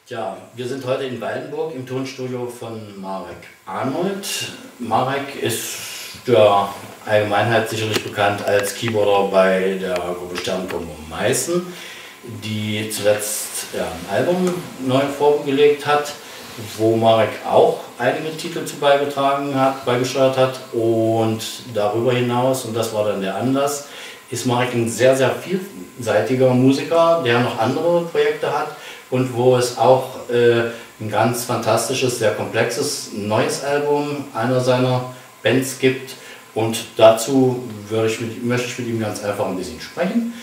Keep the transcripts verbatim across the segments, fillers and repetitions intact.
Ja, wir sind heute in Waldenburg im Tonstudio von Marek Arnold. Marek ist der Allgemeinheit sicherlich bekannt als Keyboarder bei der Gruppe Sternkombo Meißen, die zuletzt ja, ein Album neu vorgelegt hat, wo Marek auch einige Titel zu beigetragen hat, beigesteuert hat. Und darüber hinaus, und das war dann der Anlass, ist Marek ein sehr, sehr vielseitiger Musiker, der noch andere Projekte hat und wo es auch äh, ein ganz fantastisches, sehr komplexes neues Album einer seiner Bands gibt. Und dazu würde ich mit, möchte ich mit ihm ganz einfach ein bisschen sprechen.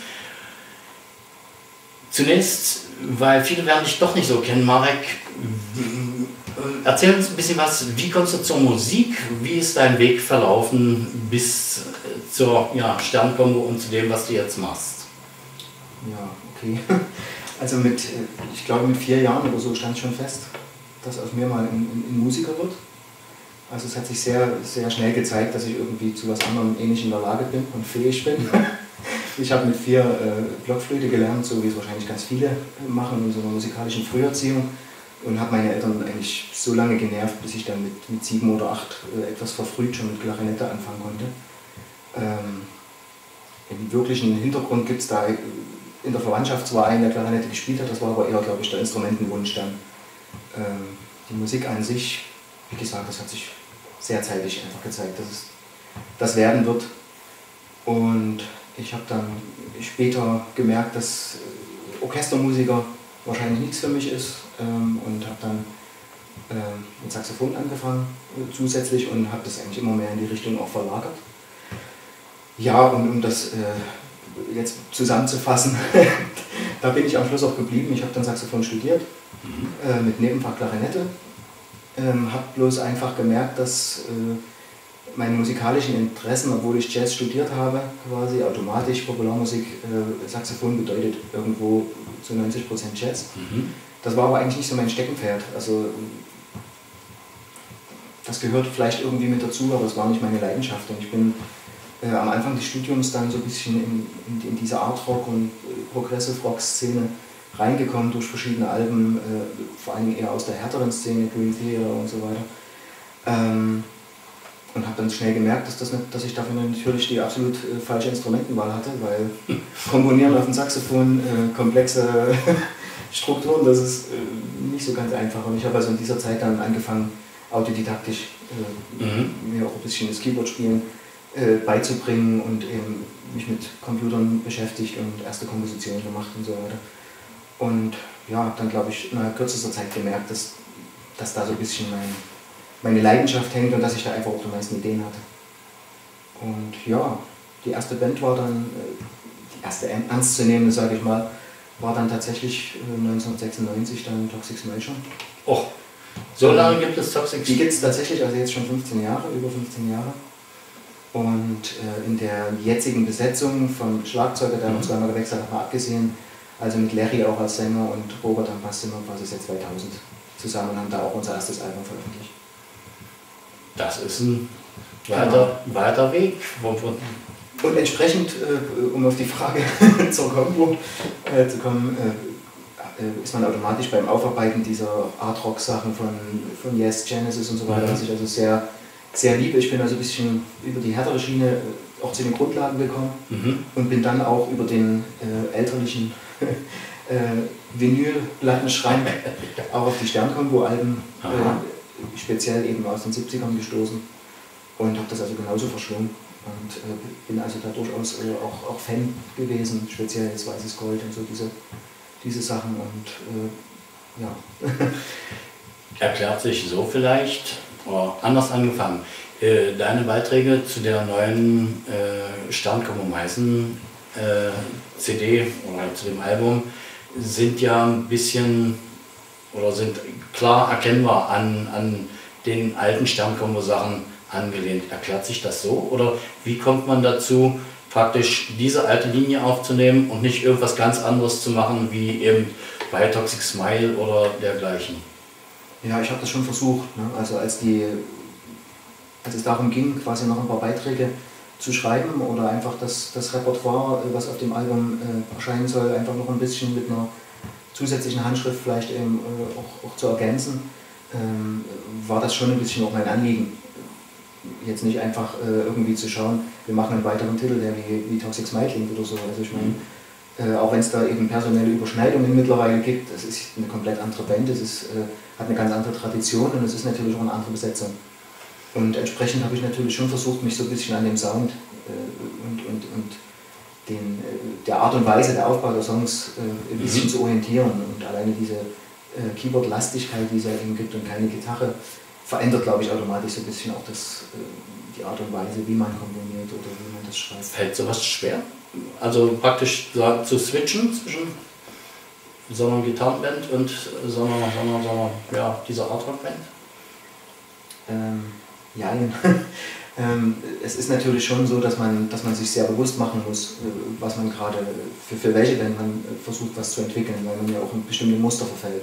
Zunächst, weil viele werden dich doch nicht so kennen, Marek, erzähl uns ein bisschen was, wie kommst du zur Musik, wie ist dein Weg verlaufen bis zur ja, Sternkombo und zu dem, was du jetzt machst? Ja, okay. Also mit, ich glaube mit vier Jahren oder so stand schon fest, dass aus mir mal ein, ein Musiker wird. Also es hat sich sehr, sehr schnell gezeigt, dass ich irgendwie zu was anderem ähnlich in der Lage bin und fähig bin. Ich habe mit vier äh, Blockflöte gelernt, so wie es wahrscheinlich ganz viele machen in so einer musikalischen Früherziehung. Und habe meine Eltern eigentlich so lange genervt, bis ich dann mit, mit sieben oder acht äh, etwas verfrüht schon mit Klarinette anfangen konnte. Ähm, Im wirklichen Hintergrund gibt es da in der Verwandtschaft zwar einen, der Klarinette gespielt hat, das war aber eher, glaube ich, der Instrumentenwunsch dann. Ähm, die Musik an sich, wie gesagt, das hat sich sehr zeitig einfach gezeigt, dass es das werden wird. Und ich habe dann später gemerkt, dass Orchestermusiker wahrscheinlich nichts für mich ist, ähm, und habe dann ähm, mit Saxophon angefangen äh, zusätzlich und habe das eigentlich immer mehr in die Richtung auch verlagert. Ja, und um das äh, jetzt zusammenzufassen, da bin ich am Schluss auch geblieben. Ich habe dann Saxophon studiert, mhm. äh, mit Nebenfach Klarinette, ähm, habe bloß einfach gemerkt, dass äh, meine musikalischen Interessen, obwohl ich Jazz studiert habe, quasi automatisch Popularmusik, äh, Saxophon bedeutet irgendwo zu neunzig Prozent Jazz. Mhm. Das war aber eigentlich nicht so mein Steckenpferd. Also das gehört vielleicht irgendwie mit dazu, aber es war nicht meine Leidenschaft. Und ich bin äh, am Anfang des Studiums dann so ein bisschen in, in, in diese Art-Rock- und äh, Progressive-Rock-Szene reingekommen durch verschiedene Alben, äh, vor allem eher aus der härteren Szene, Dream Theater und so weiter. Ähm, Und habe dann schnell gemerkt, dass, das nicht, dass ich dafür natürlich die absolut äh, falsche Instrumentenwahl hatte, weil Komponieren auf dem Saxophon, äh, komplexe Strukturen, das ist äh, nicht so ganz einfach. Und ich habe also in dieser Zeit dann angefangen, autodidaktisch äh, mhm. mir auch ein bisschen das Keyboard-Spielen äh, beizubringen und eben mich mit Computern beschäftigt und erste Kompositionen gemacht und so weiter. Und ja, habe dann, glaube ich, innerhalb kürzester Zeit gemerkt, dass, dass da so ein bisschen mein meine Leidenschaft hängt und dass ich da einfach auch die meisten Ideen hatte. Und ja, die erste Band war dann, die erste ernstzunehmende, sage ich mal, war dann tatsächlich neunzehnhundertsechsundneunzig dann Toxic Smile schon. Och, so lange gibt es Toxic Smile? Die gibt es tatsächlich, also jetzt schon fünfzehn Jahre, über fünfzehn Jahre. Und äh, in der jetzigen Besetzung vom Schlagzeuger, der mhm. noch zweimal gewechselt hat, mal abgesehen, also mit Larry auch als Sänger und Robert am Bass sind wir quasi seit zweitausend zusammen und haben da auch unser erstes Album veröffentlicht. Das ist ein weiter, genau. weiter Weg. Und entsprechend, äh, um auf die Frage zur Kombo äh, zu kommen, äh, ist man automatisch beim Aufarbeiten dieser Art-Rock-Sachen von, von Yes, Genesis und so weiter, was ich also sehr, sehr liebe. Ich bin also ein bisschen über die härtere Schiene auch zu den Grundlagen gekommen mhm. und bin dann auch über den äh, elterlichen äh, Vinylplattenschrank auch auf die Sternkombo-Alben äh, speziell eben aus den siebzigern gestoßen und habe das also genauso verschlungen und äh, bin also da durchaus äh, auch, auch Fan gewesen, speziell jetzt Weißes Gold und so diese, diese Sachen und äh, ja. Erklärt sich so vielleicht, oder anders angefangen, äh, deine Beiträge zu der neuen äh, Sternkombo Meißen äh, C D oder zu dem Album sind ja ein bisschen oder sind klar erkennbar an, an den alten Sternkombo-Sachen angelehnt. Erklärt sich das so? Oder wie kommt man dazu, praktisch diese alte Linie aufzunehmen und nicht irgendwas ganz anderes zu machen, wie eben bei Toxic Smile oder dergleichen? Ja, ich habe das schon versucht. Ne? Also als, die, als es darum ging, quasi noch ein paar Beiträge zu schreiben oder einfach das, das Repertoire, was auf dem Album äh, erscheinen soll, einfach noch ein bisschen mit einer zusätzlichen Handschrift vielleicht eben äh, auch, auch zu ergänzen, ähm, war das schon ein bisschen auch mein Anliegen. Jetzt nicht einfach äh, irgendwie zu schauen, wir machen einen weiteren Titel, der wie, wie Toxic Smile klingt oder so. Also ich meine, äh, auch wenn es da eben personelle Überschneidungen mittlerweile gibt, es ist eine komplett andere Band, es ist, äh, hat eine ganz andere Tradition und es ist natürlich auch eine andere Besetzung. Und entsprechend habe ich natürlich schon versucht, mich so ein bisschen an dem Sound äh, und, und, und den, äh, der Art und Weise der Aufbau der Songs äh, ein bisschen mhm. zu orientieren. Und alleine diese äh, Keyboard-Lastigkeit, die es ja eben gibt und keine Gitarre, verändert, glaube ich, automatisch so ein bisschen auch das, äh, die Art und Weise, wie man komponiert oder wie man das schreibt. Fällt sowas schwer? Also praktisch zu switchen zwischen so einer Gitarrenband und so einer, so einer, so einer ja, dieser Art Rock-Band? Ähm, ja, ähm, es ist natürlich schon so, dass man, dass man sich sehr bewusst machen muss, was man gerade, für, für welche Band man versucht, was zu entwickeln, weil man ja auch in bestimmte Muster verfällt.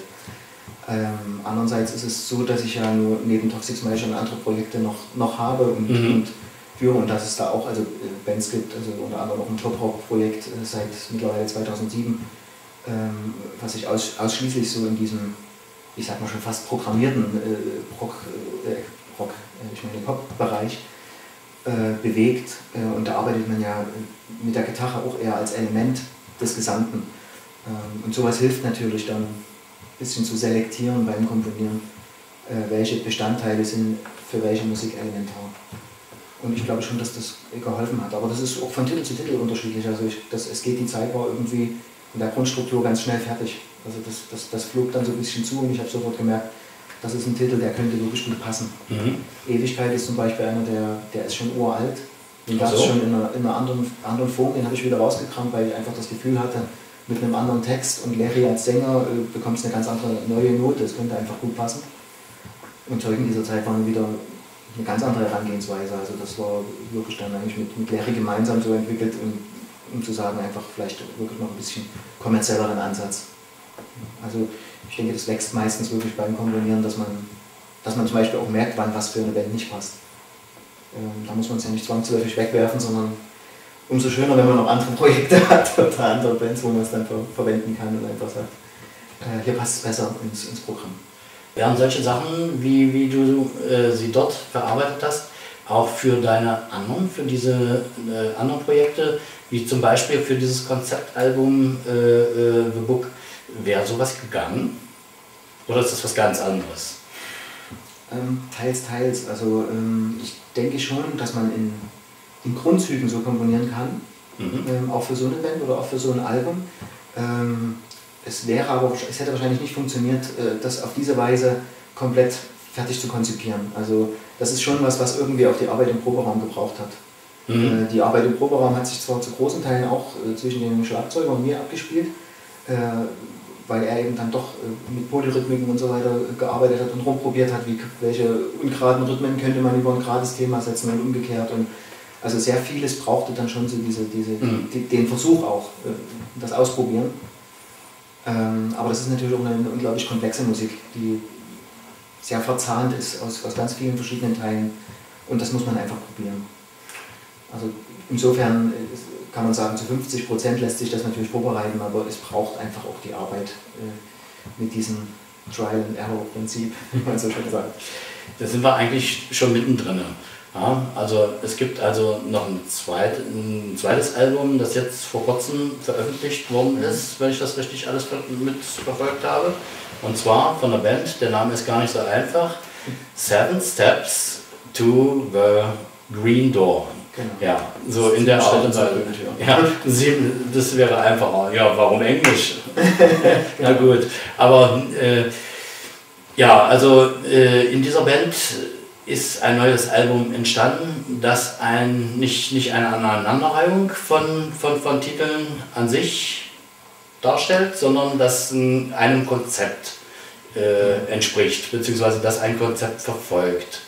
Ähm, andererseits ist es so, dass ich ja nur neben Toxic Smile schon andere Projekte noch, noch habe und, mhm. und führe und dass es da auch also, Bands gibt, also unter anderem auch ein Top-Rock-Projekt äh, seit mittlerweile zweitausendsieben, ähm, was sich aus, ausschließlich so in diesem, ich sag mal schon fast programmierten äh, Rock, äh, Rock äh, ich meine Pop-Bereich äh, bewegt äh, und da arbeitet man ja mit der Gitarre auch eher als Element des Gesamten ähm, und sowas hilft natürlich dann ein bisschen zu selektieren beim Komponieren, äh, welche Bestandteile sind für welche Musik elementar. Und ich glaube schon, dass das geholfen hat. Aber das ist auch von Titel zu Titel unterschiedlich. Also ich, das, es geht, die Zeit war irgendwie in der Grundstruktur ganz schnell fertig. Also das, das, das flog dann so ein bisschen zu und ich habe sofort gemerkt, das ist ein Titel, der könnte wirklich gut passen. Mhm. Ewigkeit ist zum Beispiel einer, der, der ist schon uralt. Den gab es so. schon in einer, in einer anderen, anderen Form, den habe ich wieder rausgekramt, weil ich einfach das Gefühl hatte, mit einem anderen Text und Larry als Sänger äh, bekommst eine ganz andere neue Note, das könnte einfach gut passen. Und Zeugen dieser Zeit waren wieder eine ganz andere Herangehensweise, also das war wirklich dann eigentlich mit, mit Larry gemeinsam so entwickelt, um, um zu sagen, einfach vielleicht wirklich noch ein bisschen kommerzielleren Ansatz. Also ich denke, das wächst meistens wirklich beim Komponieren, dass man, dass man zum Beispiel auch merkt, wann was für eine Band nicht passt. Ähm, da muss man es ja nicht zwangsläufig wegwerfen, sondern umso schöner, wenn man noch andere Projekte hat oder andere Bands, wo man es dann ver verwenden kann und einfach sagt, äh, hier passt es besser ins, ins Programm. Wären solche Sachen, wie, wie du äh, sie dort verarbeitet hast, auch für deine anderen, für diese äh, anderen Projekte, wie zum Beispiel für dieses Konzeptalbum äh, äh, The Book, wäre sowas gegangen? Oder ist das was ganz anderes? Ähm, teils, teils. Also ähm, ich denke schon, dass man in, in Grundzügen so komponieren kann, mhm. ähm, auch für so eine Band oder auch für so ein Album. Ähm, Es wäre aber, es hätte wahrscheinlich nicht funktioniert, das auf diese Weise komplett fertig zu konzipieren. Also das ist schon was, was irgendwie auch die Arbeit im Proberaum gebraucht hat. Mhm. Die Arbeit im Proberaum hat sich zwar zu großen Teilen auch zwischen dem Schlagzeuger und mir abgespielt, weil er eben dann doch mit Polyrhythmiken und so weiter gearbeitet hat und rumprobiert hat, wie, welche ungeraden Rhythmen könnte man über ein gerades Thema setzen und umgekehrt. Und also sehr vieles brauchte dann schon so diese, diese, mhm. die, den Versuch auch, das Ausprobieren. Ähm, aber das ist natürlich auch eine, eine unglaublich komplexe Musik, die sehr verzahnt ist aus, aus ganz vielen verschiedenen Teilen und das muss man einfach probieren. Also insofern kann man sagen, zu fünfzig Prozent lässt sich das natürlich vorbereiten, aber es braucht einfach auch die Arbeit äh, mit diesem Trial-and-Error-Prinzip, wie man so schön sagt. Da sind wir eigentlich schon mittendrin. Ja, also es gibt also noch ein, zweit, ein zweites Album, das jetzt vor kurzem veröffentlicht worden ist, wenn ich das richtig alles mitverfolgt habe. Und zwar von der Band, der Name ist gar nicht so einfach, Seven Steps to the Green Door. Genau. Ja, so in der Art und Weise. Ja, das wäre einfacher. Ja, warum Englisch? Na gut, aber äh, ja, also äh, in dieser Band ist ein neues Album entstanden, das ein, nicht, nicht eine Aneinanderreihung von, von, von Titeln an sich darstellt, sondern das einem Konzept äh, entspricht, beziehungsweise das ein Konzept verfolgt.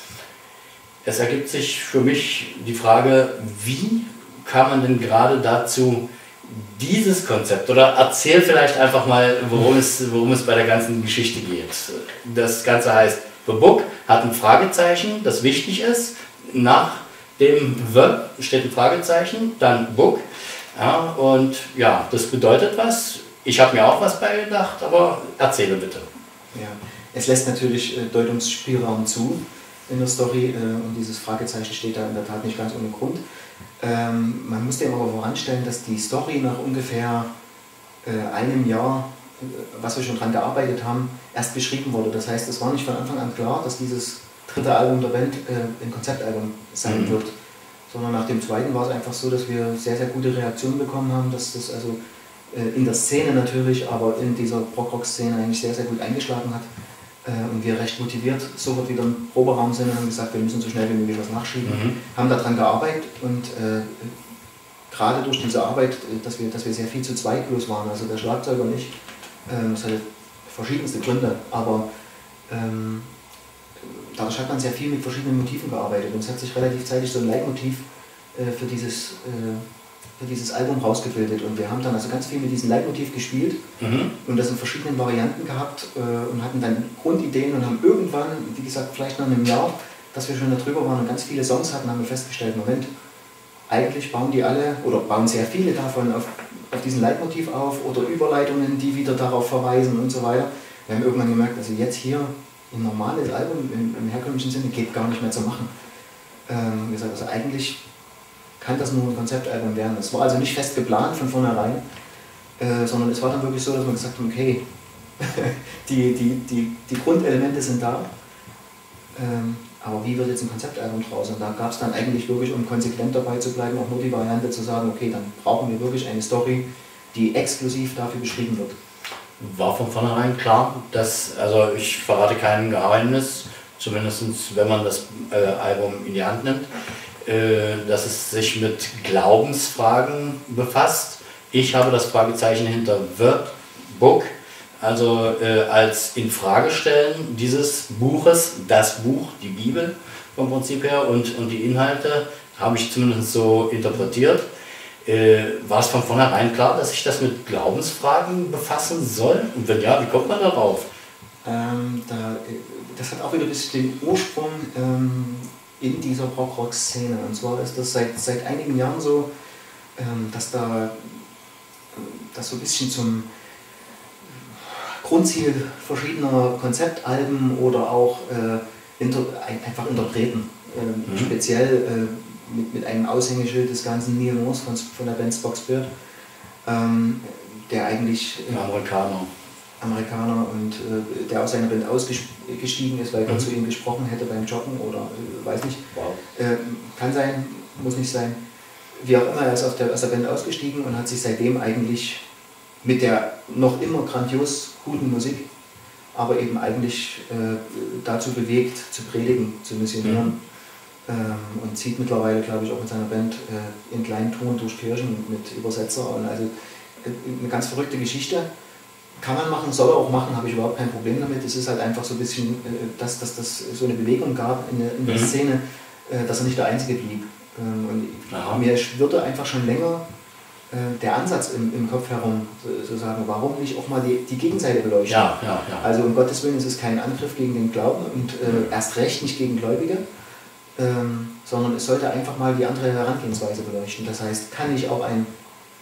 Es ergibt sich für mich die Frage, wie kam man denn gerade dazu, dieses Konzept, oder erzähl vielleicht einfach mal, worum es, worum es bei der ganzen Geschichte geht. Das Ganze heißt The Book, hat ein Fragezeichen, das wichtig ist. Nach dem The steht ein Fragezeichen, dann Book. Ja, und ja, das bedeutet was. Ich habe mir auch was beigedacht, aber erzähle bitte. Ja, es lässt natürlich äh, Deutungsspielraum zu in der Story äh, und dieses Fragezeichen steht da in der Tat nicht ganz ohne Grund. Ähm, man muss dem aber voranstellen, dass die Story nach ungefähr äh, einem Jahr, äh, was wir schon dran gearbeitet haben, erst geschrieben wurde. Das heißt, es war nicht von Anfang an klar, dass dieses dritte Album der Band äh, ein Konzeptalbum sein mhm. wird. Sondern nach dem zweiten war es einfach so, dass wir sehr, sehr gute Reaktionen bekommen haben, dass das also äh, in der Szene natürlich, aber in dieser Prog-Rock-Szene eigentlich sehr, sehr gut eingeschlagen hat. Äh, und wir recht motiviert sofort wieder im Proberaum sind und haben gesagt, wir müssen so schnell wie möglich was nachschieben. Mhm. Haben daran gearbeitet und äh, gerade durch diese Arbeit, dass wir, dass wir sehr viel zu zweit bloß waren, also der Schlagzeuger und ich, äh, das hatte verschiedenste Gründe, aber ähm, dadurch hat man sehr viel mit verschiedenen Motiven gearbeitet und es hat sich relativ zeitig so ein Leitmotiv äh, für, dieses, äh, für dieses Album rausgebildet und wir haben dann also ganz viel mit diesem Leitmotiv gespielt mhm. und das in verschiedenen Varianten gehabt äh, und hatten dann Grundideen und haben irgendwann, wie gesagt, vielleicht nach einem Jahr, dass wir schon darüber waren und ganz viele Songs hatten, haben wir festgestellt, Moment, eigentlich bauen die alle oder bauen sehr viele davon auf, auf diesen Leitmotiv auf oder Überleitungen, die wieder darauf verweisen und so weiter. Wir haben irgendwann gemerkt, also jetzt hier ein normales Album im, im herkömmlichen Sinne geht gar nicht mehr zu machen. Ähm, gesagt, also eigentlich kann das nur ein Konzeptalbum werden. Es war also nicht fest geplant von vornherein, äh, sondern es war dann wirklich so, dass wir gesagt haben, okay, die, die, die, die Grundelemente sind da, ähm, aber wie wird jetzt ein Konzeptalbum draus? Und da gab es dann eigentlich wirklich, um konsequent dabei zu bleiben, auch nur die Variante zu sagen, okay, dann brauchen wir wirklich eine Story, die exklusiv dafür geschrieben wird. War von vornherein klar, dass, also ich verrate kein Geheimnis, zumindest wenn man das äh, Album in die Hand nimmt, äh, dass es sich mit Glaubensfragen befasst. Ich habe das Fragezeichen hinter The Book, also äh, als Infragestellen dieses Buches, das Buch, die Bibel vom Prinzip her und, und die Inhalte, habe ich zumindest so interpretiert. Äh, war es von vornherein klar, dass sich das mit Glaubensfragen befassen soll? Und wenn ja, wie kommt man darauf? Ähm, da, das hat auch wieder ein bisschen den Ursprung ähm, in dieser Prog-Rock-Szene. Und zwar ist das seit, seit einigen Jahren so, ähm, dass da das so ein bisschen zum Grundziel verschiedener Konzeptalben oder auch äh, inter, einfach Interpreten, äh, mhm. speziell äh, Mit, mit einem Aushängeschild des ganzen Neil Morse von, von der Band Spock Spirit, ähm, der eigentlich äh, Amerikaner. Amerikaner und äh, der aus seiner Band ausgestiegen ist, weil er mhm. zu ihm gesprochen hätte beim Joggen oder äh, weiß nicht. Wow. Äh, kann sein, muss nicht sein. Wie auch immer, er ist auf der, aus der Band ausgestiegen und hat sich seitdem eigentlich mit der noch immer grandios guten Musik, aber eben eigentlich äh, dazu bewegt, zu predigen, zu missionieren. Mhm. Und zieht mittlerweile, glaube ich, auch mit seiner Band äh, in kleinen Touren durch Kirchen mit Übersetzer. Und also äh, eine ganz verrückte Geschichte. Kann man machen, soll er auch machen, habe ich überhaupt kein Problem damit. Es ist halt einfach so ein bisschen, äh, dass, dass das so eine Bewegung gab in der, in der mhm. Szene, äh, dass er nicht der Einzige blieb. Ähm, und Aha. mir schwirrte einfach schon länger äh, der Ansatz im, im Kopf herum, so, so sagen, warum nicht auch mal die, die Gegenseite beleuchten. Ja, ja, ja. Also um Gottes Willen, es ist kein Angriff gegen den Glauben und äh, mhm. erst recht nicht gegen Gläubige. Ähm, sondern es sollte einfach mal die andere Herangehensweise beleuchten. Das heißt, kann ich auch ein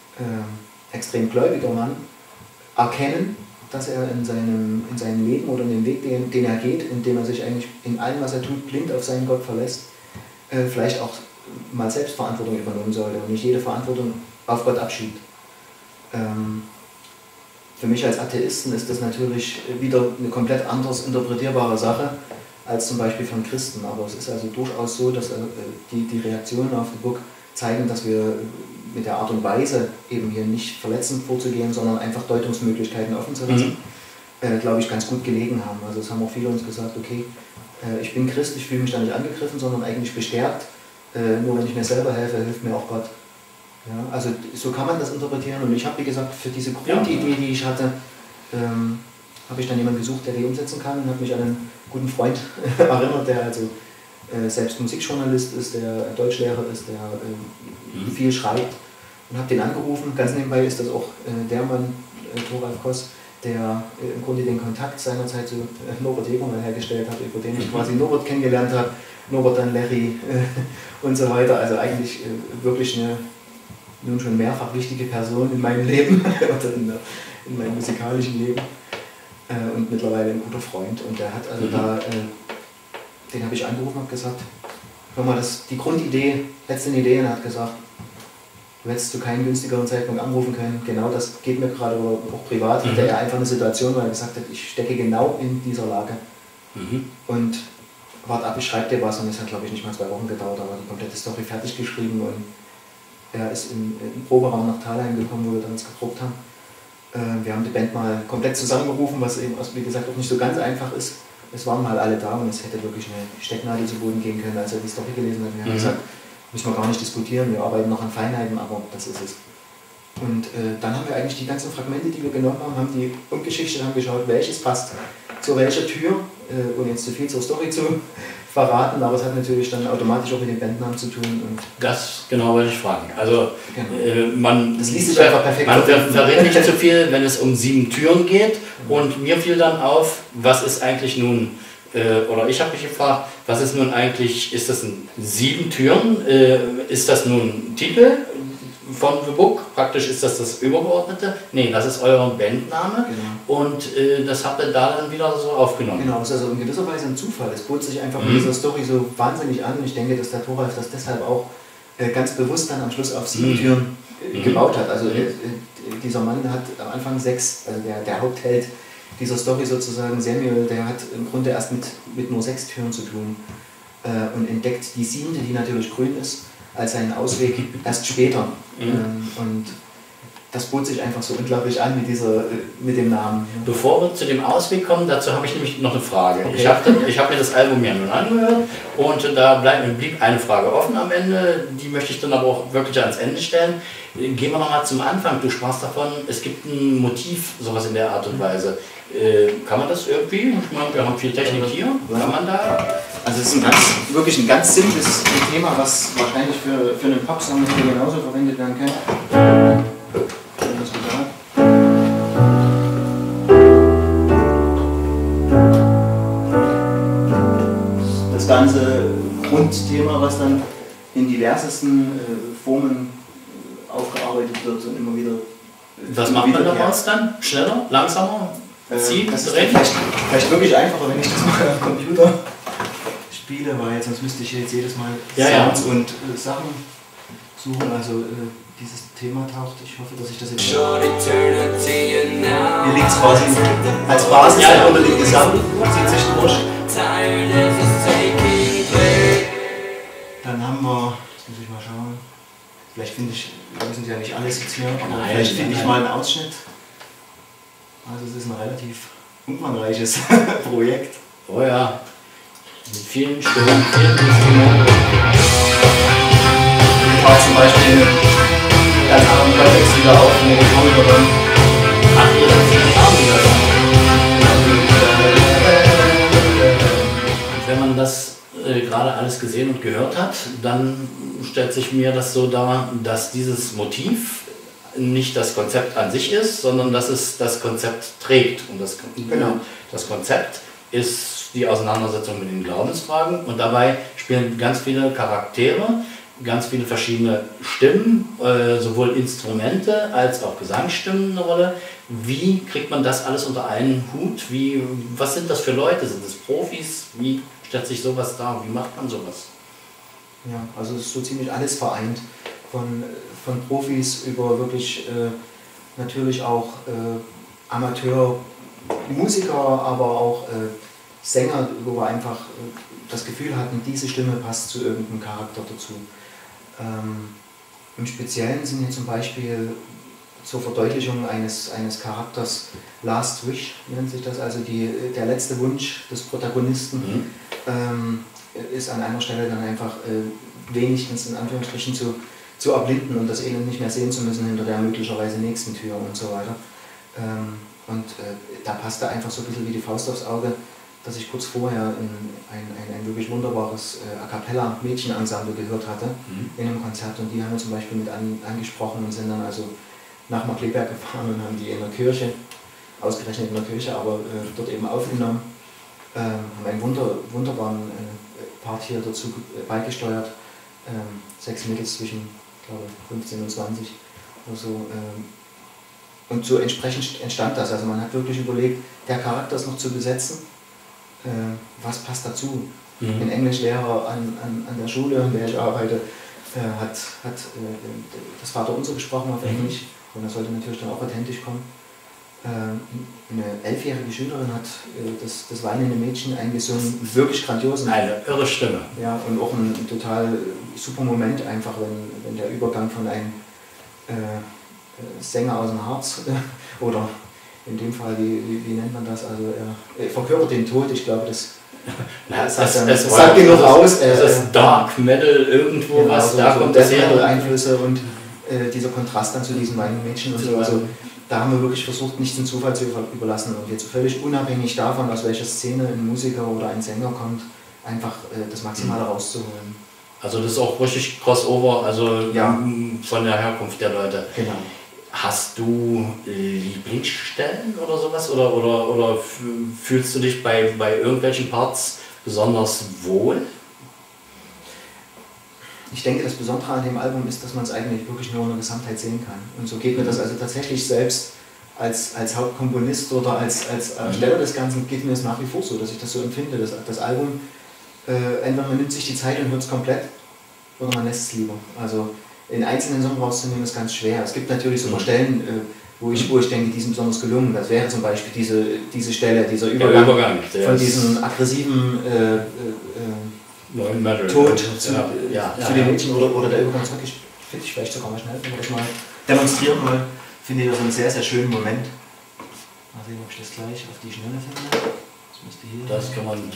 äh, extrem gläubiger Mann erkennen, dass er in seinem, in seinem Leben oder in dem Weg, den, den er geht, indem er sich eigentlich in allem, was er tut, blind auf seinen Gott verlässt, äh, vielleicht auch mal Selbstverantwortung übernehmen sollte und nicht jede Verantwortung auf Gott abschiebt. Ähm, für mich als Atheisten ist das natürlich wieder eine komplett anders interpretierbare Sache, als zum Beispiel von Christen. Aber es ist also durchaus so, dass äh, die, die Reaktionen auf The Book zeigen, dass wir mit der Art und Weise eben hier nicht verletzend vorzugehen, sondern einfach Deutungsmöglichkeiten offen zu lassen, mhm. äh, glaube ich, ganz gut gelegen haben. Also es haben auch viele uns gesagt, okay, äh, ich bin Christ, ich fühle mich da nicht angegriffen, sondern eigentlich bestärkt. Äh, nur wenn ich mir selber helfe, hilft mir auch Gott. Ja, also so kann man das interpretieren. Und ich habe, wie gesagt, für diese Grundidee, die ich hatte, ähm, habe ich dann jemanden gesucht, der die umsetzen kann und habe mich an einen guten Freund erinnert, der also äh, selbst Musikjournalist ist, der Deutschlehrer ist, der äh, mhm. viel schreibt und habe den angerufen. Ganz nebenbei ist das auch äh, der Mann, äh, Thoralf Koss, der äh, im Grunde den Kontakt seinerzeit zu äh, Norbert Ebermann hergestellt hat, über den ich quasi Norbert kennengelernt habe, Norbert dann Larry äh, und so weiter. Also eigentlich äh, wirklich eine nun schon mehrfach wichtige Person in meinem Leben oder in der, in meinem musikalischen Leben äh, und mittlerweile ein guter Freund. Und der hat also mhm. da, äh, den habe ich angerufen und gesagt, hör mal, das, die Grundidee, letzte Idee, und er hat gesagt, du hättest zu keinem günstigeren Zeitpunkt anrufen können. Genau das geht mir gerade, auch privat, mhm. hatte er einfach eine Situation, wo er gesagt hat, ich stecke genau in dieser Lage. Mhm. Und warte ab, ich schreibe dir was, und es hat, glaube ich, nicht mal zwei Wochen gedauert, aber die komplette Story fertig geschrieben, und er ist im, im Proberaum nach Thalheim gekommen, wo wir dann geprobt haben. Äh, wir haben die Band mal komplett zusammengerufen, was eben, wie gesagt, auch nicht so ganz einfach ist. Es waren mal alle da und es hätte wirklich eine Stecknadel zu Boden gehen können, als er die Story gelesen hat. Wir haben mhm. gesagt, müssen wir gar nicht diskutieren, wir arbeiten noch an Feinheiten, aber das ist es. Und äh, dann haben wir eigentlich die ganzen Fragmente, die wir genommen haben, haben die umgeschichtet, haben geschaut, welches passt zu welcher Tür, äh, ohne jetzt zu viel zur Story zu verraten, aber es hat natürlich dann automatisch auch mit den Bandnamen zu tun. Und das genau wollte ich fragen. Also genau. äh, man, das liest sich einfach perfekt. Man ver verrät nicht zu viel, wenn es um sieben Türen geht. Mhm. Und mir fiel dann auf, was ist eigentlich nun, äh, oder ich habe mich gefragt, was ist nun eigentlich, ist das ein sieben Türen? Äh, ist das nun ein Titel von The Book? Praktisch ist das das Übergeordnete? Nee, das ist euer Bandname. Genau. Und äh, das habt ihr da dann wieder so aufgenommen. Genau, das ist also in gewisser Weise ein Zufall. Es bot sich einfach mhm. mit dieser Story so wahnsinnig an. Und ich denke, dass der Thoralf das deshalb auch äh, ganz bewusst dann am Schluss auf sieben mhm. Türen äh, gebaut hat. Also äh, dieser Mann hat am Anfang sechs, also der, der Hauptheld dieser Story sozusagen, Samuel, der hat im Grunde erst mit, mit nur sechs Türen zu tun äh, und entdeckt die siebte, die natürlich grün ist, als einen Ausweg erst später. Mhm. Ähm, und das bot sich einfach so unglaublich an mit, dieser, mit dem Namen. Bevor wir zu dem Ausweg kommen, dazu habe ich nämlich noch eine Frage. Okay. Ich habe ich hab mir das Album ja nun angehört und da bleib, blieb eine Frage offen am Ende, die möchte ich dann aber auch wirklich ans Ende stellen. Gehen wir nochmal zum Anfang. Du sprachst davon, es gibt ein Motiv, sowas in der Art und Weise. Äh, kann man das irgendwie? Ich meine, wir haben viel Technik hier. Kann man da? Also es ist ein ganz, wirklich ein ganz simples Thema, was wahrscheinlich für, für einen Popsong genauso verwendet werden kann. Das ganze Grundthema, was dann in diversesten äh, Formen aufgearbeitet wird und immer wieder. Äh, was macht man daraus dann? Schneller? Langsamer? Ziehen? Das ist vielleicht, vielleicht wirklich einfacher, wenn ich das mal am Computer spiele, weil sonst müsste ich jetzt jedes Mal ja, Sounds ja. und äh, Sachen suchen. Also äh, dieses Thema taucht. Ich hoffe, dass ich das jetzt. Hier liegt es quasi als Basis ja, ja. unter dem Gesang, zieht sich durch. Dann haben wir, jetzt muss ich mal schauen, vielleicht finde ich, wir sind ja nicht alles jetzt hier, aber nein, vielleicht finde ich mal einen Ausschnitt. Also es ist ein relativ umfangreiches Projekt. Oh ja, mit vielen Stimmen, vielen Instrumenten. Ich mache zum Beispiel ganz anderen Kontext wieder auf, wo ich komme dann. Ach, ihr habt den Arm wieder. Wenn man das äh, gerade alles gesehen und gehört hat, dann stellt sich mir das so dar, dass dieses Motiv nicht das Konzept an sich ist, sondern dass es das Konzept trägt. Und das, genau. das Konzept ist die Auseinandersetzung mit den Glaubensfragen und dabei spielen ganz viele Charaktere, ganz viele verschiedene Stimmen, äh, sowohl Instrumente als auch Gesangsstimmen eine Rolle. Wie kriegt man das alles unter einen Hut? Wie, was sind das für Leute? Sind das Profis? Wie stellt sich sowas dar? Wie macht man sowas? Ja, also es ist so ziemlich alles vereint. Von, von Profis über wirklich äh, natürlich auch äh, Amateurmusiker, aber auch äh, Sänger, wo wir einfach äh, das Gefühl hatten, diese Stimme passt zu irgendeinem Charakter dazu. Ähm, Im Speziellen sind hier zum Beispiel zur Verdeutlichung eines, eines Charakters Last Wish, nennt sich das, also die, der letzte Wunsch des Protagonisten, mhm. ähm, ist an einer Stelle dann einfach äh, wenigstens in Anführungsstrichen zu zu erblinden und das Elend nicht mehr sehen zu müssen hinter der möglicherweise nächsten Tür und so weiter. Ähm, und äh, da passte einfach so ein bisschen wie die Faust aufs Auge, dass ich kurz vorher in ein, ein, ein wirklich wunderbares äh, A Cappella Mädchenensemble gehört hatte mhm. in einem Konzert, und die haben wir zum Beispiel mit an, angesprochen und sind dann also nach Markleberg gefahren und haben die in der Kirche, ausgerechnet in der Kirche, aber äh, dort eben aufgenommen, ähm, haben einen wunder, wunderbaren äh, Part hier dazu äh, beigesteuert, ähm, sechs Mädels zwischen, ich glaube, fünfzehn und zwanzig oder so, ähm, und so entsprechend entstand das. Also man hat wirklich überlegt, der Charakter ist noch zu besetzen, äh, was passt dazu. Mhm. Ein Englischlehrer an, an, an der Schule, an der ich arbeite, äh, hat, hat äh, das Vaterunser gesprochen auf Englisch und das sollte natürlich dann auch authentisch kommen. Äh, eine elfjährige Schülerin hat äh, das, das weinende Mädchen eingesungen, wirklich grandios. Eine irre Stimme. Ja, und auch ein, ein total super Moment einfach, wenn, wenn der Übergang von einem äh, Sänger aus dem Harz äh, oder in dem Fall, wie, wie, wie nennt man das, also er, er verkörpert den Tod, ich glaube, das, Na, das, das, sagt, das, das sagt genug aus. Das äh, ist Dark Metal irgendwo, genau, was so, da so kommt Death das her. Metal Einflüsse und äh, dieser Kontrast dann zu diesen beiden Mädchen und so, also da haben wir wirklich versucht, nichts dem Zufall zu überlassen und jetzt völlig unabhängig davon, aus welcher Szene ein Musiker oder ein Sänger kommt, einfach äh, das Maximale mhm. rauszuholen. Also das ist auch richtig Crossover, also ja. von der Herkunft der Leute. Genau. Hast du Lieblingsstellen oder sowas? Oder, oder, oder fühlst du dich bei, bei irgendwelchen Parts besonders wohl? Ich denke, das Besondere an dem Album ist, dass man es eigentlich wirklich nur in der Gesamtheit sehen kann. Und so geht mir das also tatsächlich selbst als, als Hauptkomponist oder als, als Ersteller des Ganzen, geht mir das nach wie vor so, dass ich das so empfinde. Das, das Album, äh, entweder man nimmt sich die Zeit und hört es komplett oder man lässt es lieber. Also in einzelnen Songs rauszunehmen ist ganz schwer. Es gibt natürlich so ein paar Stellen, äh, wo, ich, wo ich denke, die sind besonders gelungen. Das wäre zum Beispiel diese, diese Stelle, dieser Übergang, Übergang von diesem aggressiven äh, äh, Metal. Tod zu, ja, ja, zu ja, den ja. Mädchen oder, oder der Übergang zurück. Ich finde ich vielleicht sogar mal schnell, wenn wir das mal demonstrieren wollen, finde ich das einen sehr, sehr schönen Moment. Mal sehen, ob ich das gleich auf die Schnelle finde. Das müsste hier. Das kann man.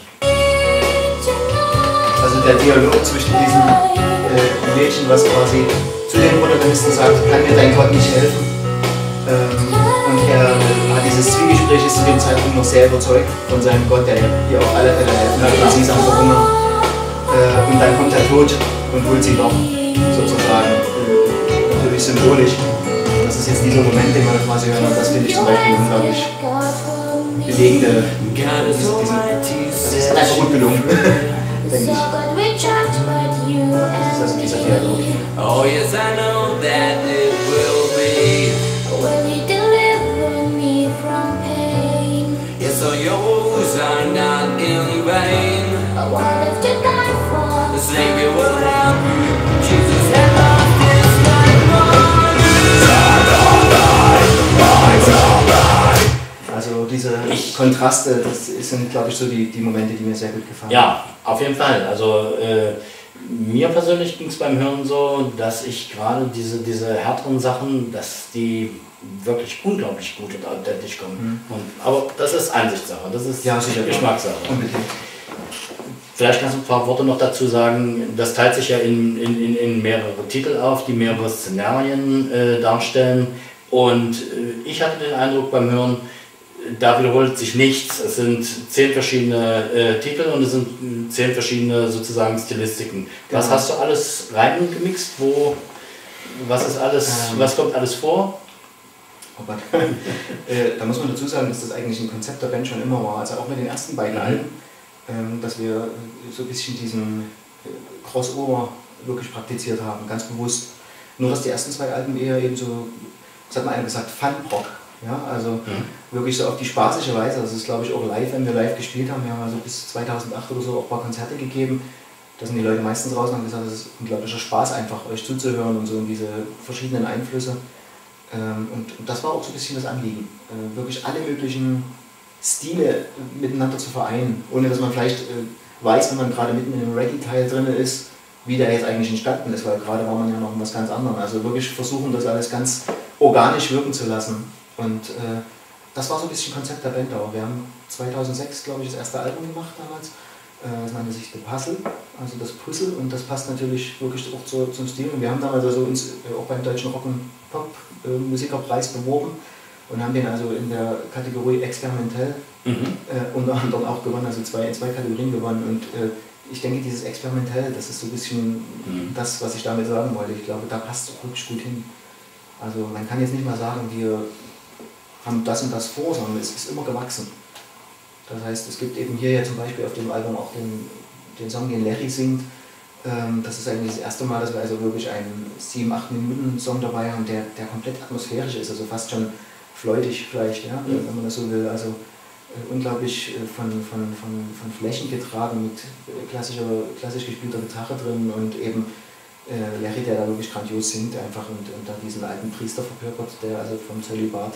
Also der Dialog zwischen diesen äh, Mädchen, was quasi zu den Protagonisten sagt, kann mir dein Gott nicht helfen. Ähm, und er hat dieses Zwiegespräch, ist zu dem Zeitpunkt noch sehr überzeugt von seinem Gott, der hier auf alle Fälle helfen hat, und sie ist am Verhungern. Äh, und dann kommt der Tod und holt sie doch sozusagen, äh, natürlich symbolisch. Das ist jetzt dieser Moment, den man quasi hört, das finde ich zum Beispiel unglaublich bewegende. Diese, diese, das ist einfach gut gelungen, denke ich. Das ist also dieser Dialog. Oh yes, I know that it will be when you deliver me from pain. Yes, so your wounds are not in vain. What if to die for? The Savior will help you. Jesus had lost his life for you. Also diese Kontraste, das sind, glaube ich, so die, die Momente, die mir sehr gut gefallen. Ja, auf jeden Fall. Also äh, mir persönlich ging es beim Hören so, dass ich gerade diese, diese härteren Sachen, dass die wirklich unglaublich gut und authentisch kommen. Mhm. Und, aber das ist Ansichtssache, das ist ja, sicher, Geschmackssache. Unbedingt. Vielleicht kannst du ein paar Worte noch dazu sagen, das teilt sich ja in, in, in mehrere Titel auf, die mehrere Szenarien äh, darstellen. Und äh, ich hatte den Eindruck beim Hören, da wiederholt sich nichts. Es sind zehn verschiedene äh, Titel und es sind zehn verschiedene sozusagen Stilistiken. Was genau. hast du alles reingemixt? Wo, was ist alles, ähm, was kommt alles vor? Oh Gott. äh, da muss man dazu sagen, dass das eigentlich ein Konzept der Band schon immer war. Also auch mit den ersten beiden mhm. Alben, ähm, dass wir so ein bisschen diesen Crossover wirklich praktiziert haben, ganz bewusst. Nur dass die ersten zwei Alben eher eben so, das hat mal einer gesagt, Fun-Rock. Ja, also mhm. wirklich so auf die spaßige Weise. Das ist, glaube ich, auch live, wenn wir live gespielt haben. Wir haben also bis zweitausendacht oder so auch ein paar Konzerte gegeben. Da sind die Leute meistens raus und haben gesagt, es ist unglaublicher Spaß, einfach euch zuzuhören und so in diese verschiedenen Einflüsse. Und das war auch so ein bisschen das Anliegen, wirklich alle möglichen Stile miteinander zu vereinen, ohne dass man vielleicht weiß, wenn man gerade mitten in einem Reggae-Teil drin ist, wie der jetzt eigentlich entstanden ist, weil gerade war man ja noch in was ganz anderem. Also wirklich versuchen, das alles ganz organisch wirken zu lassen. Und äh, das war so ein bisschen Konzept der Band auch. Wir haben zweitausendsechs, glaube ich, das erste Album gemacht damals. Äh, das nannte sich The Puzzle, also das Puzzle. Und das passt natürlich wirklich auch zu, zum Stil. Und wir haben damals also uns äh, auch beim Deutschen Rock- und Pop-Musikerpreis äh, beworben und haben den also in der Kategorie experimentell mhm. äh, unter anderem auch gewonnen, also zwei, in zwei Kategorien gewonnen. Und äh, ich denke, dieses experimentell, das ist so ein bisschen mhm. das, was ich damit sagen wollte. Ich glaube, da passt es wirklich gut hin. Also man kann jetzt nicht mal sagen, wir haben das und das vor, sondern es ist immer gewachsen. Das heißt, es gibt eben hier ja zum Beispiel auf dem Album auch den, den Song, den Larry singt. Ähm, das ist eigentlich das erste Mal, dass wir also wirklich einen sieben, acht Minuten Song dabei haben, der, der komplett atmosphärisch ist, also fast schon fleutig vielleicht, ja, mhm. wenn man das so will. Also äh, unglaublich äh, von, von, von, von Flächen getragen mit äh, klassischer, klassisch gespielter Gitarre drin und eben äh, Larry, der da wirklich grandios singt einfach und, und da diesen alten Priester verkörpert, der also vom Zölibat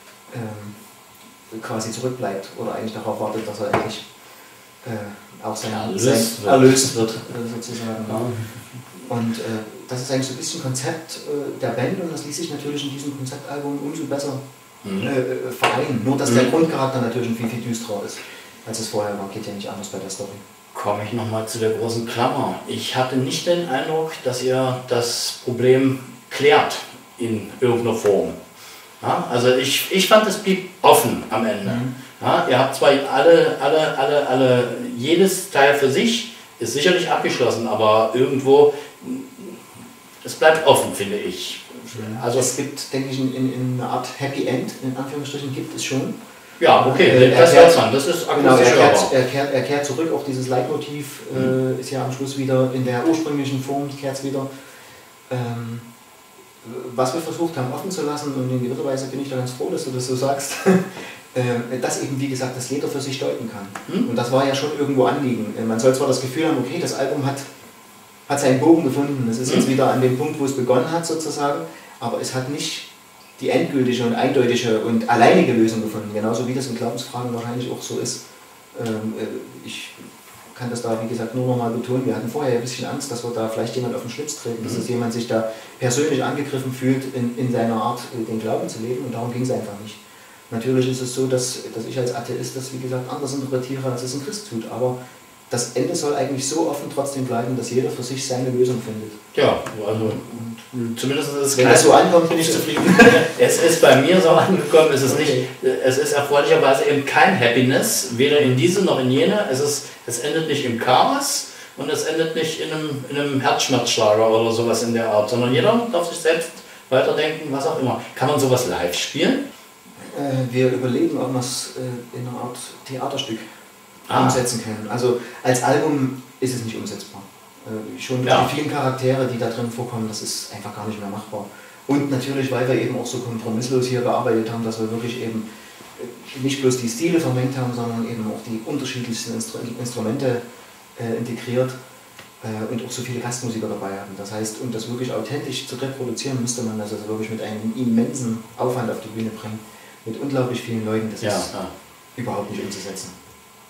ähm, quasi zurückbleibt oder eigentlich darauf wartet, dass er endlich äh, auch sein, erlöst, sein, wird. erlöst wird, äh, sozusagen. Ja. Und äh, das ist eigentlich so ein bisschen Konzept äh, der Band und das ließ sich natürlich in diesem Konzeptalbum umso besser mhm. äh, vereinen. Nur dass mhm. der Grundcharakter natürlich ein viel, viel düsterer ist, als es vorher war. Geht ja nicht anders bei der Story. Komme ich nochmal zu der großen Klammer. Ich hatte nicht den Eindruck, dass ihr das Problem klärt in irgendeiner Form. Ja, also ich, ich fand, es blieb offen am Ende. Mhm. Ja, ihr habt zwar alle, alle, alle, alle, jedes Teil für sich ist sicherlich abgeschlossen, aber irgendwo, es bleibt offen, finde ich. Also es gibt, denke ich, in, in einer Art Happy End, in Anführungsstrichen, gibt es schon. Ja, okay, äh, das hört man, das ist genau, er kehrt, er, kehrt, er kehrt zurück auf dieses Leitmotiv, mhm. äh, ist ja am Schluss wieder in der ursprünglichen Form, kehrt es wieder. Ähm, was wir versucht haben offen zu lassen, und in gewisser Weise bin ich da ganz froh, dass du das so sagst, äh, dass eben, wie gesagt, das jeder für sich deuten kann. Mhm. Und das war ja schon irgendwo Anliegen. Man soll zwar das Gefühl haben, okay, das Album hat, hat seinen Bogen gefunden, es ist mhm. jetzt wieder an dem Punkt, wo es begonnen hat sozusagen, aber es hat nicht die endgültige und eindeutige und alleinige Lösung gefunden, genauso wie das in Glaubensfragen wahrscheinlich auch so ist. Ähm, ich kann das da, wie gesagt, nur noch mal betonen, wir hatten vorher ein bisschen Angst, dass wir da vielleicht jemand auf den Schlips treten, dass mhm. jemand sich da persönlich angegriffen fühlt, in, in seiner Art den Glauben zu leben, und darum ging es einfach nicht. Natürlich ist es so, dass, dass ich als Atheist das, wie gesagt, anders interpretiere, als es ein Christ tut, aber das Ende soll eigentlich so offen trotzdem bleiben, dass jeder für sich seine Lösung findet. Ja, also und zumindest ist es wenn das so ankommt, bin ich zufrieden. Es ist bei mir so angekommen, es ist, okay. nicht, es ist erfreulicherweise eben kein Happiness, weder in diese noch in jene. Es, ist, es endet nicht im Chaos und es endet nicht in einem, in einem Herzschmerzschlager oder sowas in der Art, sondern jeder darf sich selbst weiterdenken, was auch immer. Kann man sowas live spielen? Äh, wir überlegen, ob wir es äh, in einer Art Theaterstück Ah. umsetzen können. Also als Album ist es nicht umsetzbar. Äh, schon ja. die vielen Charaktere, die da drin vorkommen, das ist einfach gar nicht mehr machbar. Und natürlich, weil wir eben auch so kompromisslos hier gearbeitet haben, dass wir wirklich eben nicht bloß die Stile vermengt haben, sondern eben auch die unterschiedlichsten Instru Instrumente äh, integriert äh, und auch so viele Gastmusiker dabei haben. Das heißt, um das wirklich authentisch zu reproduzieren, müsste man das also wirklich mit einem immensen Aufwand auf die Bühne bringen. Mit unglaublich vielen Leuten, das ja, ist ja. überhaupt nicht umzusetzen.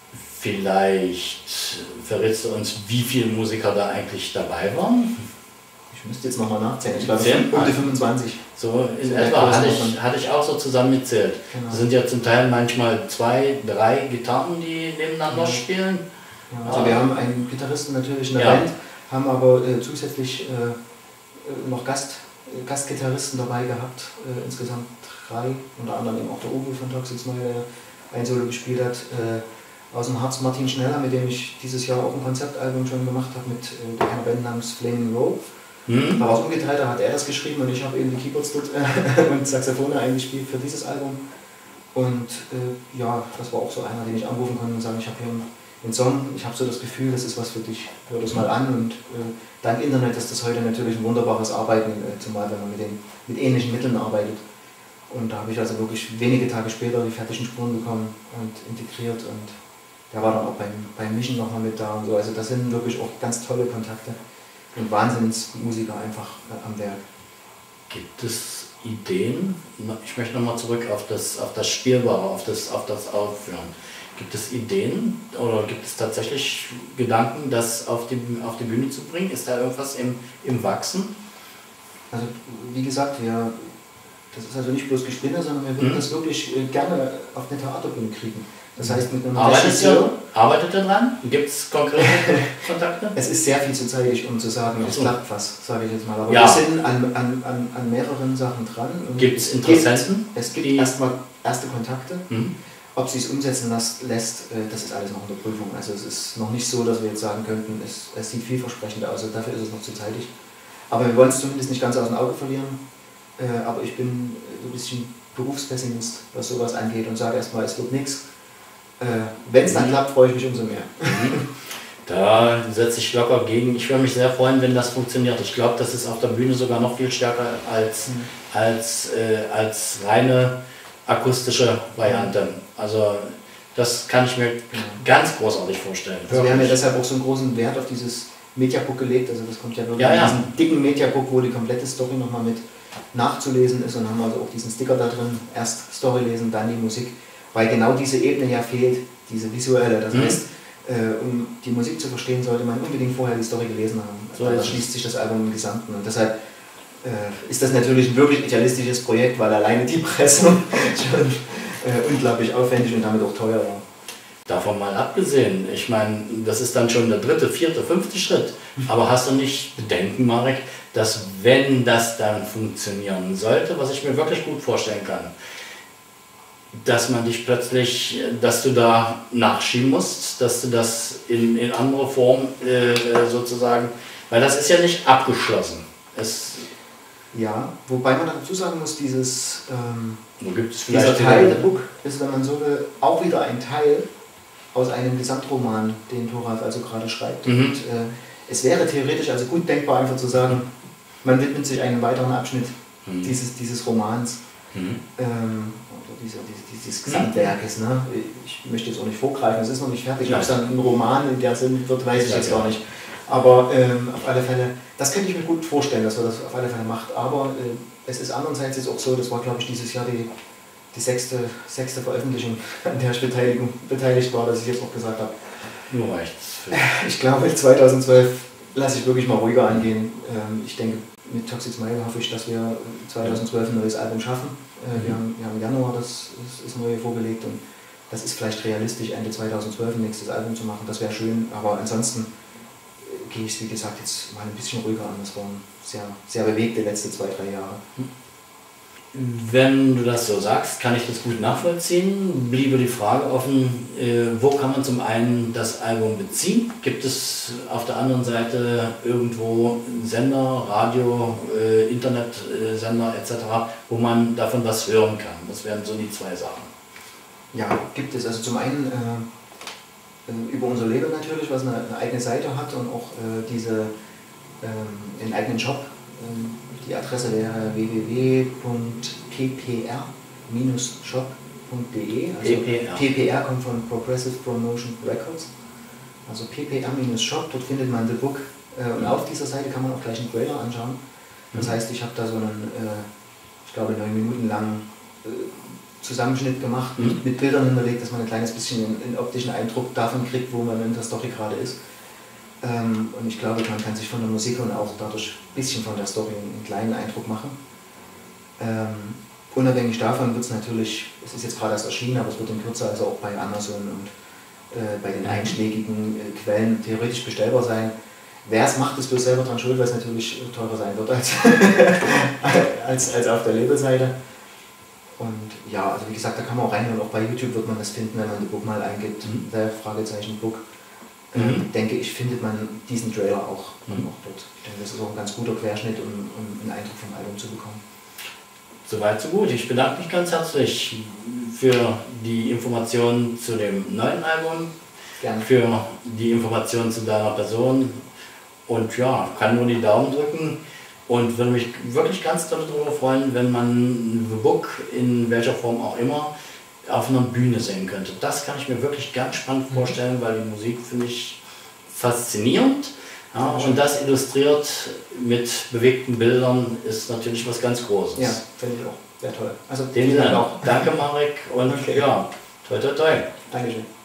Vielleicht verrätst du uns, wie viele Musiker da eigentlich dabei waren? Ich müsste jetzt nochmal nachzählen. Ich glaube, um die fünfundzwanzig. So in so etwa hatte ich, hatte ich auch so zusammengezählt. Genau. Das sind ja zum Teil manchmal zwei, drei Gitarren, die nebeneinander ja. spielen. Ja, also ah. wir haben einen Gitarristen natürlich in der ja. Band, haben aber äh, zusätzlich äh, noch Gast, äh, Gastgitarristen dabei gehabt. Äh, insgesamt drei, unter anderem eben auch der Uwe von Toxic Smile, der ein Solo gespielt hat. Äh, aus dem Harz Martin Schneller, mit dem ich dieses Jahr auch ein Konzeptalbum schon gemacht habe, mit äh, einer Band namens Flaming Rope. Mhm. Da war es umgedreht, da hat er das geschrieben und ich habe eben die Keyboards dort äh, und Saxophone eingespielt für dieses Album. Und äh, ja, das war auch so einer, den ich anrufen konnte und sagen, ich habe hier einen, einen Song, ich habe so das Gefühl, das ist was für dich, hör das mal an. Und äh, dank Internet ist das heute natürlich ein wunderbares Arbeiten, äh, zumal wenn man mit, den, mit ähnlichen Mitteln arbeitet. Und da habe ich also wirklich wenige Tage später die fertigen Spuren bekommen und integriert, und der war dann auch beim, beim Mischen nochmal mit da und so. Also das sind wirklich auch ganz tolle Kontakte und Wahnsinnsmusiker einfach äh, am Werk. Gibt es Ideen? Ich möchte nochmal zurück auf das, auf das Spielbare, auf das, auf das Aufführen. Gibt es Ideen oder gibt es tatsächlich Gedanken, das auf die, auf die Bühne zu bringen? Ist da irgendwas im, im Wachsen? Also wie gesagt, wir, das ist also nicht bloß Gespinne, sondern wir würden mhm. das wirklich äh, gerne auf eine Theaterbühne kriegen. Das heißt, mit einem Arbeitet ihr, arbeitet ihr dran? Gibt es konkrete Kontakte? Es ist sehr viel zu zeitig, um zu sagen, es so. klappt was, sage ich jetzt mal. Aber ja. wir sind an, an, an, an mehreren Sachen dran. Gibt es Interessenten? Es gibt erstmal erste Kontakte. Mhm. Ob sie es umsetzen lässt, das ist alles noch unter Prüfung. Also es ist noch nicht so, dass wir jetzt sagen könnten, es, es sieht vielversprechend aus. Also dafür ist es noch zu zeitig. Aber wir wollen es zumindest nicht ganz aus dem Auge verlieren. Aber ich bin so ein bisschen Berufspessimist, was sowas angeht, und sage erstmal, es wird nichts. Wenn es dann klappt, freue ich mich umso mehr. Da setze ich locker gegen. Ich würde mich sehr freuen, wenn das funktioniert. Ich glaube, das ist auf der Bühne sogar noch viel stärker als, mhm. als, äh, als reine akustische Variante. Also das kann ich mir genau. ganz großartig vorstellen. Also wir haben ja deshalb auch so einen großen Wert auf dieses Mediabook gelegt, also das kommt ja wirklich ja, in ja. diesem dicken Mediabook, wo die komplette Story nochmal mit nachzulesen ist, und haben also auch diesen Sticker da drin, erst Story lesen, dann die Musik, weil genau diese Ebene ja fehlt, diese visuelle, das mhm. heißt, äh, um die Musik zu verstehen, sollte man unbedingt vorher die Story gelesen haben. So, da schließt sich das Album im Gesamten, und deshalb äh, ist das natürlich ein wirklich idealistisches Projekt, weil alleine die Pressung schon äh, unglaublich aufwendig und damit auch teuer war. Davon mal abgesehen, ich meine, das ist dann schon der dritte, vierte, fünfte Schritt. Aber hast du nicht Bedenken, Marek, dass wenn das dann funktionieren sollte, was ich mir wirklich gut vorstellen kann, dass man dich plötzlich, dass du da nachschieben musst, dass du das in, in anderer Form äh, sozusagen, weil das ist ja nicht abgeschlossen. Es ja, wobei man dazu sagen muss, dieses ähm, wo gibt es vielleicht dieser Teil der Book ist, wenn man so will, auch wieder ein Teil aus einem Gesamtroman, den Thoralf also gerade schreibt. Mhm. Und äh, es wäre theoretisch also gut denkbar, einfach zu sagen, man widmet sich einem weiteren Abschnitt mhm. dieses, dieses Romans, mhm. ähm, oder dieser, dieses, dieses Gesamtwerkes. Ne? Ich möchte jetzt auch nicht vorgreifen, es ist noch nicht fertig, ob es dann ein Roman in der Sinn wird, weiß ich ja, jetzt ja. gar nicht. Aber ähm, auf alle Fälle, das könnte ich mir gut vorstellen, dass man das auf alle Fälle macht. Aber äh, es ist andererseits jetzt auch so, das war glaube ich dieses Jahr die die sechste, sechste Veröffentlichung, an der ich Beteiligung, beteiligt war, dass ich jetzt noch gesagt habe. Nur reicht's. Ich glaube, zweitausendzwölf lasse ich wirklich mal ruhiger angehen. Ich denke, mit Toxic Smile hoffe ich, dass wir zweitausendzwölf ein neues Album schaffen. Mhm. Wir haben, wir haben im Januar das, das, das neue vorgelegt, und das ist vielleicht realistisch, Ende zweitausendzwölf ein nächstes Album zu machen. Das wäre schön, aber ansonsten gehe ich, wie gesagt, jetzt mal ein bisschen ruhiger an. Das waren sehr, sehr bewegte letzte zwei, drei Jahre. Mhm. Wenn du das so sagst, kann ich das gut nachvollziehen. Bliebe die Frage offen, äh, wo kann man zum einen das Album beziehen? Gibt es auf der anderen Seite irgendwo Sender, Radio, äh, Internetsender et cetera, wo man davon was hören kann? Das wären so die zwei Sachen. Ja, gibt es. Also zum einen äh, über unser Label natürlich, was eine, eine eigene Seite hat, und auch äh, diese, äh, einen eigenen Shop. Die Adresse wäre w w w punkt p p r Bindestrich shop punkt d e. Also P P R. P P R kommt von Progressive Promotion Records. Also p p r Bindestrich shop, dort findet man The Book. Und auf dieser Seite kann man auch gleich einen Trailer anschauen. Das heißt, ich habe da so einen, ich glaube, neun Minuten langen Zusammenschnitt gemacht, mhm. mit Bildern hinterlegt, dass man ein kleines bisschen einen optischen Eindruck davon kriegt, wo man in der Story gerade ist. Ähm, und ich glaube, man kann sich von der Musik und auch dadurch ein bisschen von der Story einen kleinen Eindruck machen. Ähm, unabhängig davon wird es natürlich, es ist jetzt gerade erst erschienen, aber es wird in Kürze also auch bei Amazon und äh, bei den einschlägigen äh, Quellen theoretisch bestellbar sein. Wer es macht, ist bloß selber dran schuld, weil es natürlich teurer sein wird als, als, als auf der Labelseite. Und ja, also wie gesagt, da kann man auch rein, und auch bei YouTube wird man das finden, wenn man The Book mal eingibt, mhm. der Fragezeichen Book. Mhm. denke ich, findet man diesen Trailer auch, mhm. auch dort. Ich denke, das ist auch ein ganz guter Querschnitt, um, um einen Eindruck vom Album zu bekommen. Soweit, so gut. Ich bedanke mich ganz herzlich für die Informationen zu dem neuen Album, Gerne. Für die Informationen zu deiner Person, und ja, kann nur die Daumen drücken und würde mich wirklich ganz darüber freuen, wenn man The Book in welcher Form auch immer auf einer Bühne sehen könnte. Das kann ich mir wirklich ganz spannend vorstellen, weil die Musik finde ich faszinierend. Ja, und das illustriert mit bewegten Bildern ist natürlich was ganz Großes. Ja, finde ich auch. Sehr toll. Also, den Dank auch. Danke, Marek, und okay. ja, toi toi toi. Dankeschön.